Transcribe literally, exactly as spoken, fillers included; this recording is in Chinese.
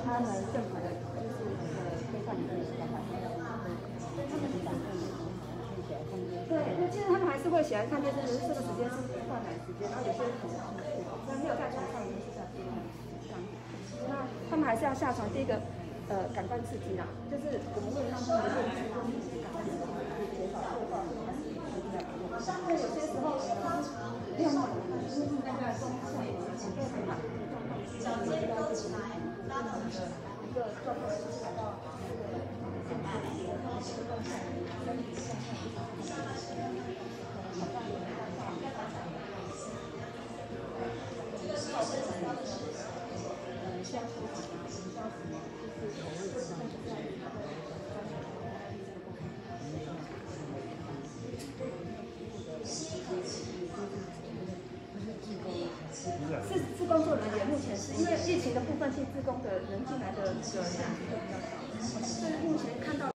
他们政府的就是呃规范里面有办法，他们反正对，那其实他们还是会起来看电视，只是这个时间是断奶时间，然后有些人可能虽然没有在床上，就是在边这样。那他们还是要下床，第一个呃感官刺激啦，就是我们会让他们的认知跟感官刺激减少退化，还是像有些时候没有那么就是那个中下有的时候很难状况，小接勾起来，拉到你的一个状况是达到这个现在的一个身体状态。这个是有生产到的事情。嗯，像什么什么像什么，就是我会像这样吸一口气，是自工作人员，目前是因为疫情的部分，是自工的人进来的的量比较少，所以目前看到。